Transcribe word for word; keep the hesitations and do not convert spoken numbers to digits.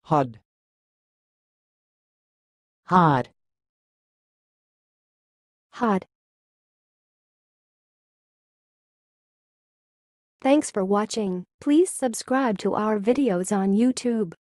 Hod. Hod. Hod. Thanks for watching. Please subscribe to our videos on YouTube.